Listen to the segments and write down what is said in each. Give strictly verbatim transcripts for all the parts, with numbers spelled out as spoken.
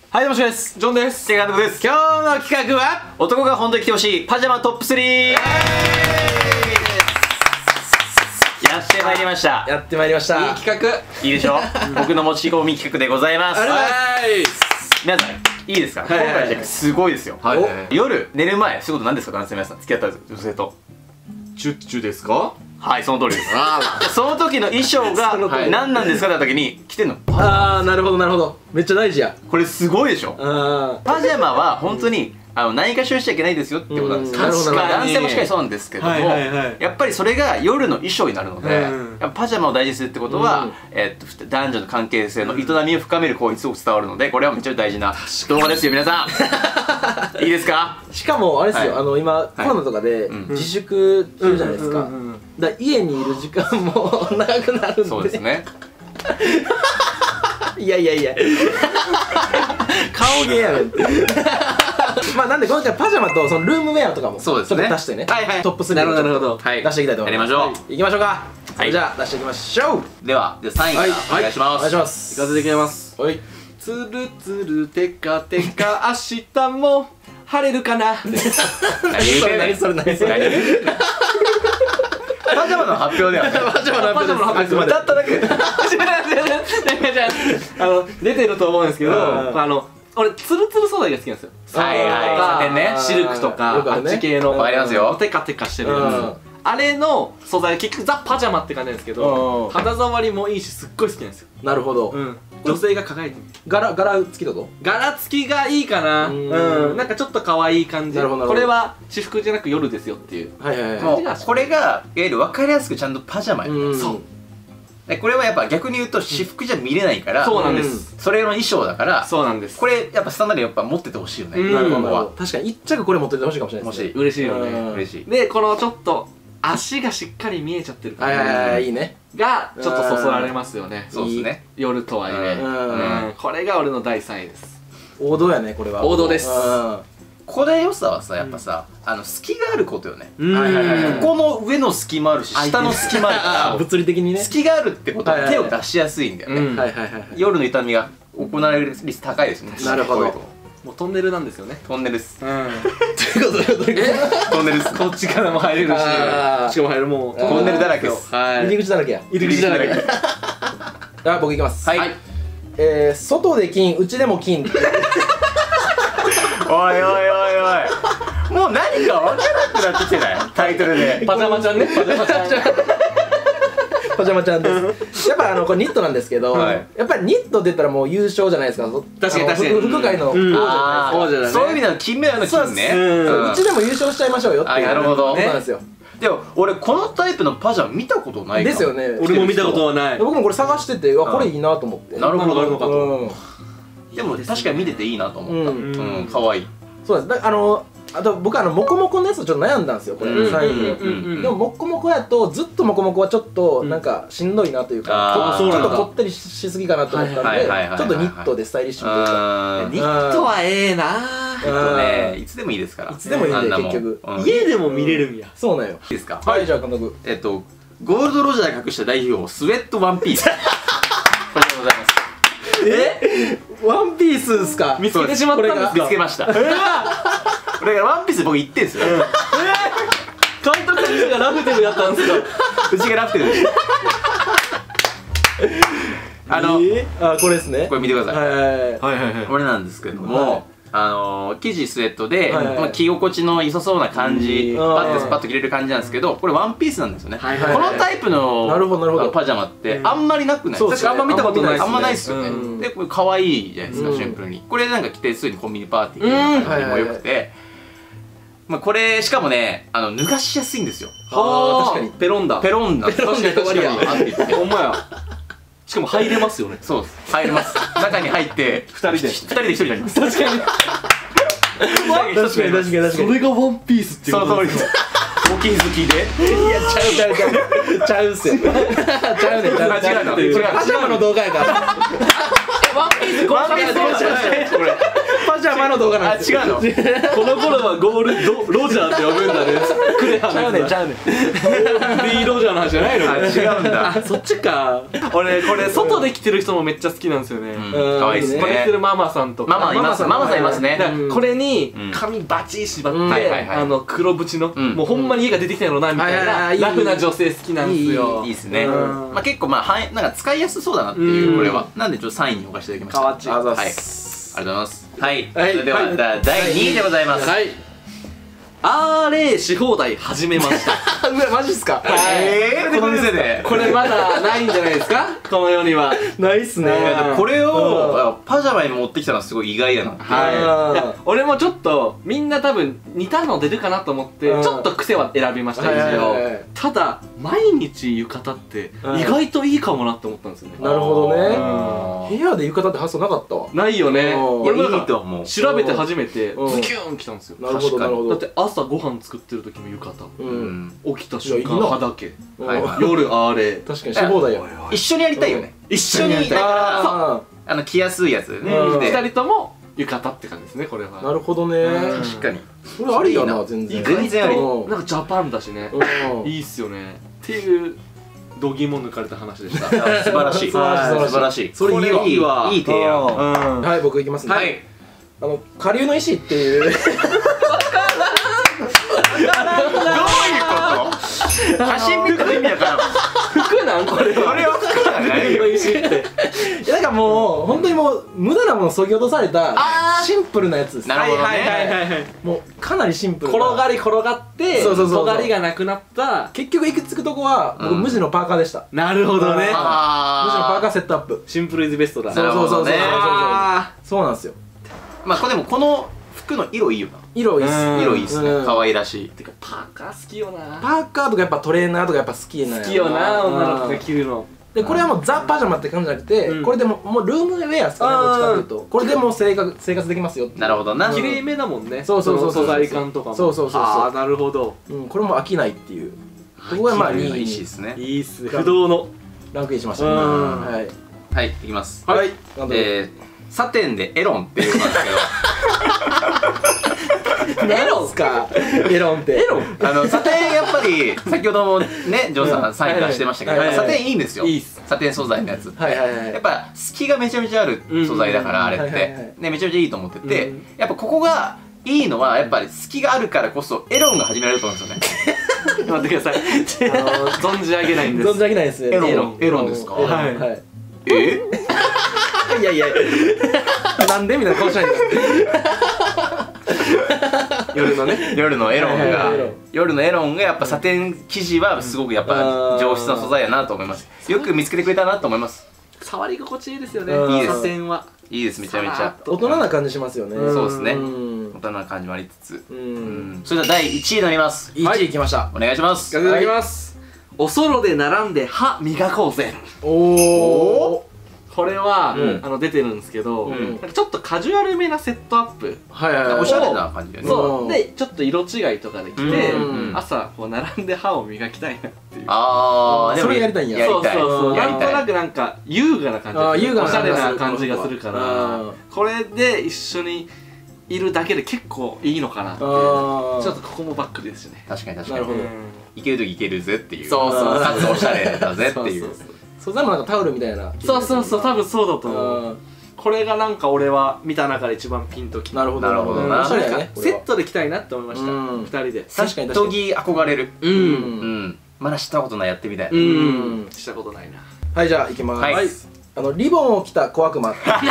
はい、どうもしです。ジョンです。 ケイ監督です。 今日の企画は男が本当に来てほしいパジャマトップスリー。やってまいりました。 やってまいりました。 いい企画。いいでしょ僕の持ち込み企画でございます。 はい。 皆さん、いいですか。今回のすごいですよ。夜、寝る前、そういうこと何ですか、男性皆さん。付き合った女性と。 チュッチュですか。 はい、その通りです。その時の衣装が何なんですかって時に着てんの。 ああ、なるほどなるほど。めっちゃ大事や。 これすごいでしょ。パジャマは本当にあの何かしらしちゃいけないですよってことなんですよ。確か男性もしっかりそうなんですけども、やっぱりそれが夜の衣装になるので、パジャマを大事にするってことは、えっと男女の関係性の営みを深める行為すごく伝わるので、これはめっちゃ大事な動画ですよ皆さん。いいですか。 しかもあれですよ、あの今コロナとかで自粛中じゃないですか。だから家にいる時間も長くなるんで。 そうですね。 いやいやいや顔芸やねん。まあなんで今回パジャマとそのルームウェアとかもちょっと出してね、トップスリーを出していきたいと思います。 やりましょう。 いきましょうか。それじゃあ出していきましょう。 ではさんいからお願いします。 お願いします。 いかせていただきます。はい。つるつるテカテカ明日も晴れるかな。 何それ何それ何それ。 パジャマの発表ではね。 パジャマの発表です。 歌っただけ。あの出てると思うんですけど、あの俺ツルツル素材が好きなんですよ。 はいはい。サテンね。 シルクとかあっち系の。 わかりますよ。 テカテカしてるやつ。あれの素材結局ザ・パジャマって感じなんですけど、肌触りもいいしすっごい好きなんですよ。 なるほど。 女性が輝いてる。 柄柄付きだと。 柄付きがいいかな。うん。なんかちょっと可愛い感じ。これは私服じゃなく夜ですよっていう。 はいはいはい。もうこれがいわゆる分かりやすくちゃんとパジャマや。そう。これはやっぱ逆に言うと私服じゃ見れないから。 そうなんです。 それの衣装だから。 そうなんです。 これやっぱスタンダードやっぱ持っててほしいよね。 なるほど。確かに一着これ持っててほしいかもしれないですね。 嬉しいよね。 嬉しい。 でこのちょっと足がしっかり見えちゃってるはいはいはい、いいね。 がちょっとそそられますよね。 そうですね。 夜とはいえ、これが俺のだいさんいです。 王道やね、これは。 王道です。 これ良さはさ、やっぱさ、あの隙があることよね。 はいはいはい。 ここの上の隙間あるし、下の隙間あるから、 物理的にね。 隙があるってことは手を出しやすいんだよね。 はいはいはい。 夜の痛みが行われる率高いですね。 なるほど。 もうトンネルなんですよね。 トンネルです。 うん。ということで、 トンネルです。 こっちからも入れるし、しかも入るもうトンネルだらけです。 入り口だらけや。 入り口だらけ。 あ、僕いきます。 はい。 え、外で金、内でも金。 おいおいおいおい。もう何か分からなくなってきてない。タイトルで。 パジャマちゃんね。パジャマちゃん。 パジャマちゃんです。やっぱあのこれニットなんですけど、やっぱりニットって言ったらもう優勝じゃないですか。 確かに確かに。 服界の王者だね。 そういう意味での金メダルの金ね。 うちでも優勝しちゃいましょうよっていう。 なるほど。 そうなんですよ。 でも俺このタイプのパジャマ見たことないですよね。 俺も見たことはない。 僕もこれ探してて、あ、これいいなと思って。 なるほど。 でも確かに見てていいなと思った。うん、可愛い。 そうです。あのあと僕あのモコモコのやつちょっと悩んだんですよ、これサイン。でもモコモコやとずっとモコモコはちょっとなんかしんどいなというか、ちょっとこってりしすぎかなと思ったんで、ちょっとニットでスタイリッシュというか。 ニットはええな。 ね、いつでもいいですから。 いつでもいいんで結局。 家でも見れるんや。 そうなんよ。 いいですか。 はい、じゃあ監督。 えっとゴールドロジャー隠した代表スウェットワンピース。これでございます。 え？ワンピースですか？ 見つけてしまったんですか？ 見つけました。これがワンピース僕言ってんすよ。 監督自身がラフテルやったんですか？ うちがラフテルです。あの、 あ、これですね。 これ見てください。 はいはいはい。これなんですけども、あの生地スウェットで着心地の良さそうな感じ、パッとスパッと着れる感じなんですけど、これワンピースなんですよね。このタイプのパジャマってあんまりなくない？ 確かあんま見たことない。 あんまないですよね。でこれ可愛いじゃないですか、シンプルに。これなんか着てすぐにコンビニパーティー行く感じも良くて、まあこれしかもね、あの脱がしやすいんですよ。 はあ、確かにペロンだ。 ペロンだ。 確かに確かに。あって言って。ほんまや。しかも入れますよね。そうです。入れます。中に入って二人で二人で一人になります。確かに。確かに確かに確かに。 それがワンピースっていうこと。 その通りです。お気づきで。 いや、ちゃうちゃうちゃう。ちゃうっすよ。ちゃうね。ちゃう。 違うの。違う。 パジャマの動画やから。 ワンピースこれワンピースこれパジャマ前の動画なんですよ。 あ、違うの。この頃はゴールドロジャーって呼ぶんだね。クレアのやつだ。 ちゃうねん。 ビーロジャーの話じゃないの。 あ、違うんだ。 そっちか。俺これ外で着てる人もめっちゃ好きなんですよね。 可愛いですね。 これ着てるママさんとか。 ママいます。ママさんいますね。 これに髪バチ縛ってあの黒縁のもうほんまに家が出てきたやろなみたいなラフな女性好きなんですよ。 いいですね。まあ結構まあなんか使いやすそうだなっていうこれは。なんでちょっとさんいに置かせていただきました。 かわちい。はい。ありがとうございます。はい。それではだいにいでございます。 はい。アーレイし放題始めました。 うわ、マジっすか。 ええ、この店で。 これまだないんじゃないですか、この世には。 ないっすね。 これをパジャマに持ってきたのはすごい意外やな。 はい。俺もちょっとみんな多分似たの出るかなと思ってちょっと癖は選びましたけど、ただ毎日浴衣って意外といいかもなって思ったんですよね。 なるほどね。部屋で浴衣って発想なかったわ。 ないよね。 俺いいと思う。 調べて初めてズキューン来たんですよ。 なるほどなるほど。 だって朝ご飯作ってる時も浴衣、起きた瞬間裸だけ、夜あれ、 確かにし放題や。 一緒にやりたいよね。一緒にやりたいから、あの着やすいやつね。 二人とも浴衣って感じですね、これは。 なるほどね。 確かに。 それありやな、全然。 全然あり。 なんかジャパンだしね、いいっすよねっていう度肝抜かれた話でした。 素晴らしい。素晴らしい。 それいいわ。 いい提案。 はい、僕いきますね。はい。あの下流の石っていう。 どういうこと？写真見たら意味わからん。 服なんこれは。 これは服なんないよ。 石って。いやなんかもう本当にもう無駄なもの削ぎ落とされたシンプルなやつです。 なるほどね。もうかなりシンプル。 転がり転がって尖りがなくなった。 結局行き着くとこは僕無地のパーカーでした。 なるほどね。無地のパーカーセットアップ。 シンプルイズベストだ。 そうそうそうそう。そうなんですよ。 まあこれでもこの服の色いいよな。 色いいっす。 色いいっすね。可愛らしい。 てかパーカー好きよな。 パーカーとかやっぱトレーナーとかやっぱ好きな。 好きよな、女の子が着るの。 でこれはもうザ・パジャマって感じじゃなくて、これでももうルームウェアですかね、どっちかというと。これでも生活生活できますよ。 なるほどな。 綺麗めだもんね。 そうそうそう。 素材感とかも。 そうそうそう。 ああ、なるほど。 これも飽きないっていう。ここがまあにい。 いいですね。 いいっす。不動のランクインしました。はい。 はい、いきます。 はい。 えー、サテンでエロンっていうのなんですけど。 エロンすか？エロンって。エロン？ あの、サテンやっぱり、先ほどもね、ジョーさんサイン出してましたけど、サテンいいんですよ。サテン素材のやつ。やっぱ、隙がめちゃめちゃある素材だから、あれって。ね、めちゃめちゃいいと思ってて、やっぱここがいいのは、やっぱり隙があるからこそ、エロンが始められると思うんですよね。 待ってください。存じ上げないんです。 存じ上げないですね。 エロン、エロンですか？ はい。 え？ いやいや、なんでみたいな顔しないで。 夜のね、 夜のエロンが、夜のエロンがやっぱサテン生地はすごくやっぱ上質な素材やなと思います。よく見つけてくれたなと思います。 触り心地いいですよね。 いいです。 サテンは。 いいです、めちゃめちゃ。 大人な感じしますよね。 そうですね。大人な感じもありつつ。それではだいいちいになります。 いちいきました。 お願いします。 いただきます。おそろで並んで歯磨こうぜ。 おお。 これは、あの出てるんですけど、ちょっとカジュアルめなセットアップ、 おしゃれな感じだよね。 そうでちょっと色違いとかで着て朝こう並んで歯を磨きたいなっていう。 ああ、 それやりたいんや。 そうそうそう。なんとなくなんか優雅な感じ、おしゃれな感じがするから、これで一緒にいるだけで結構いいのかなって。ちょっとここもバックですよね。 確かに確かに。いけるときいけるぜっていう。 そうそう。 かつおしゃれだぜっていう。 素材もなんかタオルみたいな。 そうそうそう、多分そうだと思う。これがなんか俺は見た中で一番ピンときた。 なるほどなるほどな。 セットで着たいなって思いました。二人で。 確かに。セット着憧れる。うん。まだしたことない、やってみたい。うん。 したことないな。 はい、じゃあ行きます。あのリボンを着た小悪魔。プラ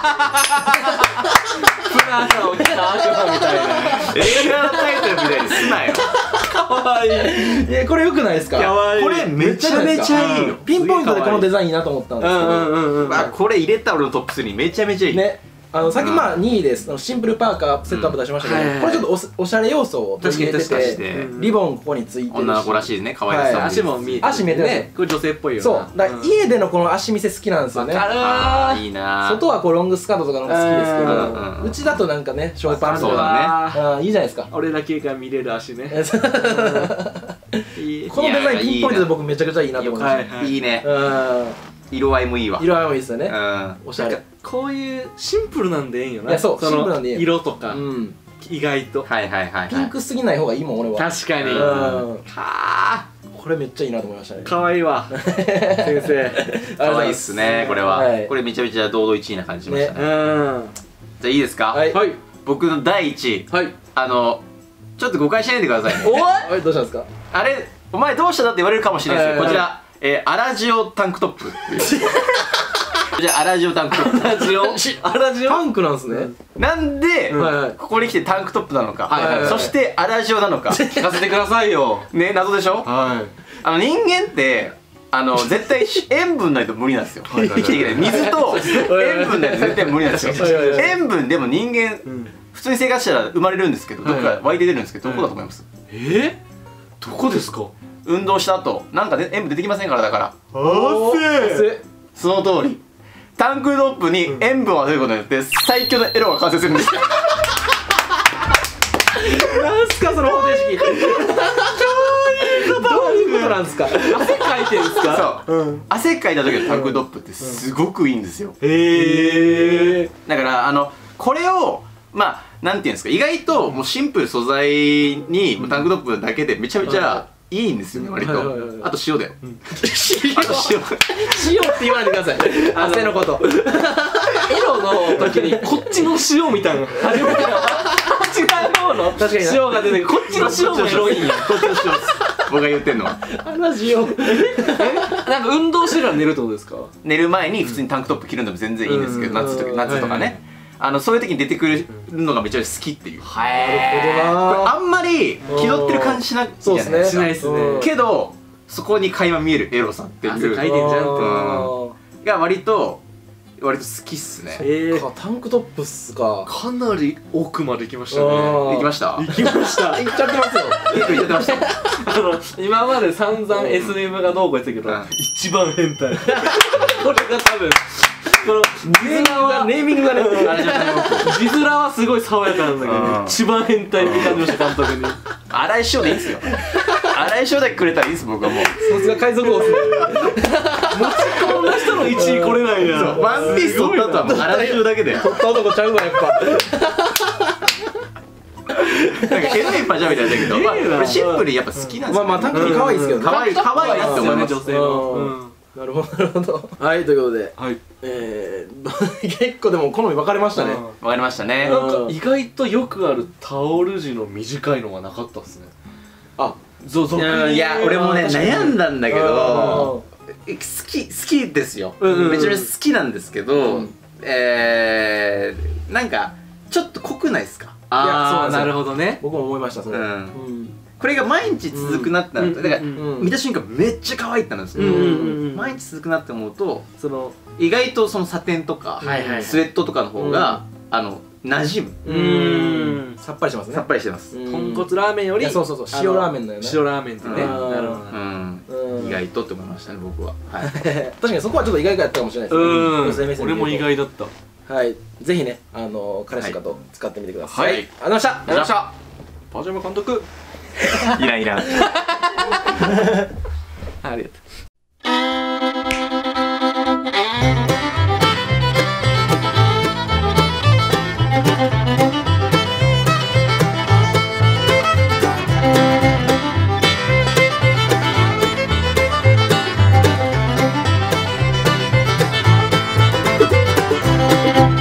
ザを着た悪魔みたいな。 映画のタイトルみたいにすなよ。 かわいい。 いやこれ良くないですか？ これめちゃめちゃいいよ。 ピンポイントでこのデザインいいなと思ったんですけど、 あこれ入れた俺のトップスリーめちゃめちゃいいね。あのさっきまあにいです。シンプルパーカーセットアップ出しましたけど、これちょっとおしゃれ要素を取り入れてて、リボンここについてるし、 女の子らしいですね、可愛いです。 足も見えて、 足見えてね。 これ女性っぽいよ。 そうだから家でのこの足見せ好きなんですよね。 ああいいな。 外はこうロングスカートとかの方が好きですけど、うちだとなんかねショーパンとかいいじゃないですか。 俺だけが見れる足ね。 このデザインピンポイントで僕めちゃくちゃいいなと思いました。 いいね。い色合いもいいわ。 色合いもいいですよね。 おしゃれ。こういうシンプルなんでええんよな。 そう、シンプルなんでええ。 色とか意外とはいはいはい。 ピンクすぎない方がいいもん俺は。 確かに。 はあ、これめっちゃいいなと思いましたね。 可愛いわ先生。 可愛いっすねこれは。これめちゃめちゃ堂々いちいな感じしましたね。じゃあいいですか。はい。僕のだいいちい。はい。あのちょっと誤解しないでくださいね。 おい、どうしたんですか。あれお前どうしただって言われるかもしれないですけど、こちらえアラジオタンクトップっていう。じゃあアラジオタンクトップ。アラジオアラジオタンクなんですね。 なんでここに来てタンクトップなのか、そしてアラジオなのか聞かせてくださいよ。ね、謎でしょ。はい。あの人間ってあの絶対塩分ないと無理なんですよ。生きていけない。水と塩分ないと絶対無理なんですよ。塩分でも人間普通に生活したら生まれるんですけど、どっか湧いて出るんですけど、どこだと思います？ え？どこですか？ 運動した後なんか塩分出てきませんから。だから汗。 その通り。タンクトップに塩分を与えることによって最強のエロが完成するんですよ。 なんすかその方程式。どういうことなんですか。 汗かいてるんですか。 そう、汗かいた時のタンクトップってすごくいいんですよ。 へえ。 だからあのこれをまあなんていうんですか、意外ともうシンプル素材にタンクトップだけでめちゃめちゃいいんですよね、割と。あと塩だよ。 あと塩。塩って言わないでください。汗のこと。 エロの時にこっちの塩みたいな。初めての。こっちの方の塩が出てくる。こっちの塩もエロいんや。こっちの塩。 僕が言ってんのは。 あの塩。 なんか運動してるら寝るってことですか。 寝る前に普通にタンクトップ着るのも全然いいんですけど、夏とか夏とかね。あのそういう時に出てくるのがめちゃめちゃ好きっていう。 なるほどな。 あんまり気取ってる感じしないじゃないですか。 しないですね。 けどそこに垣間見えるエロさっていう汗かいてんじゃんってが割と割と好きっすね。 ええ、タンクトップっすか。 かなり奥まで行きましたね。 行きました。 行きました。 行っちゃってますよ。 結構行っちゃってました。 あの今まで散々 エスエム がどうこう言ってたけど、一番変態。これが多分。この字面はネーミングがね、 字面はすごい爽やかなんだけど、一番変態って感じました監督に。 荒井師匠でいいんすよ。荒井師匠だけくれたらいいです、僕はもう。 さすが海賊王っすね。 持ち込んだ人のいちい来れないな。 ワンピース取った後は荒井師匠だけで。 取った男ちゃうわやっぱ。なんかエロいパジャマみたいだけど、まあシンプルにやっぱ好きなんですよ。 まあまあタンク可愛いですけどね。 可愛い可愛いなって思います女性の。 なるほどなるほど。はい、ということで、はい、えー、結構でも好み分かれましたね。 分かりましたね。 なんか意外とよくあるタオル地の短いのがなかったですね。 あ、 そうそう。いや俺もね悩んだんだけど、好き好きですよ。めちゃめちゃ好きなんですけど、えー、なんかちょっと濃くないですか。 ああ、なるほどね。 僕も思いましたそれ。 これが毎日続くなってなると、だから見た瞬間めっちゃ可愛いってなるんですけど、毎日続くなって思うと、その意外とそのサテンとかスウェットとかの方があの馴染む。さっぱりしますね。 さっぱりしてます。 豚骨ラーメンより、 そうそうそう、塩ラーメンのよね。 塩ラーメンってね。なるほど。意外とって思いましたね、僕は。 確かにそこはちょっと意外だったかもしれないですね。 俺も意外だった。 はい、ぜひね、あの彼氏かと使ってみてください。 はい、ありがとうございました。ありがとうございました。 パジャマ監督。 いらんいらん。 ありがとう。